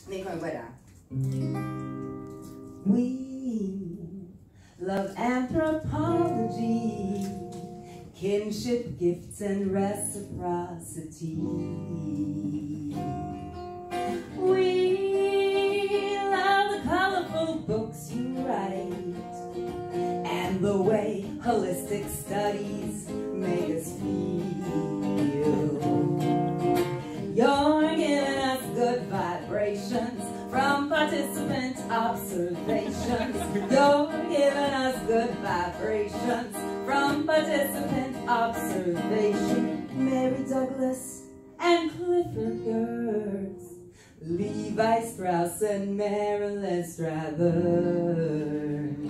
They come with that. We love anthropology, kinship, gifts, and reciprocity. We love the colorful books you write and the way holistic studies make us feel. You're giving us good vibrations from participant observations. You're giving us good vibrations from participant observation. Mary Douglas and Clifford Gertz, Levi Strauss and Marilyn Strathern.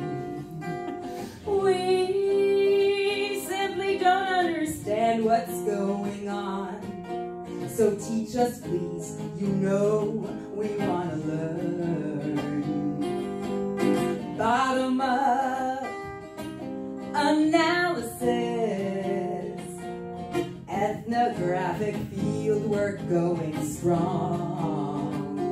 We simply don't understand what's going on, so teach us please, you know we want to learn. Bottom up analysis, ethnographic field work going strong.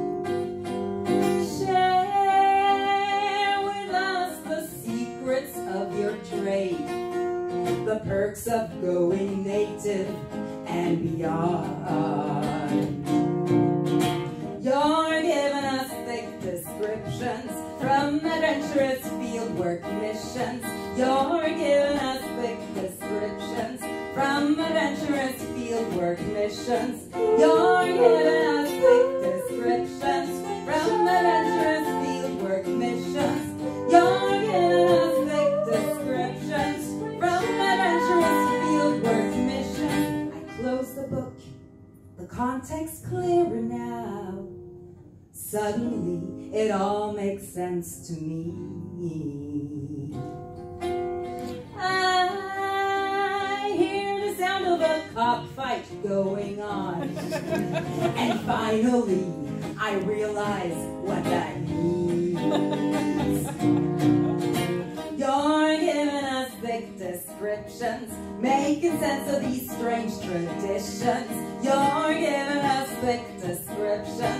Share with us the secrets of your trade, the perks of going native and beyond. You're giving us thick descriptions from adventurous fieldwork missions. You're giving us thick descriptions from adventurous fieldwork missions. You're giving us thick descriptions from adventurous fieldwork missions. You're giving us thick descriptions from adventurous fieldwork missions. Close the book, the context's clearer now. Suddenly, it all makes sense to me. I hear the sound of a cockfight going on. And finally, I realize what that means. You're giving us thick descriptions, making sense of these strange traditions. You're giving us thick descriptions,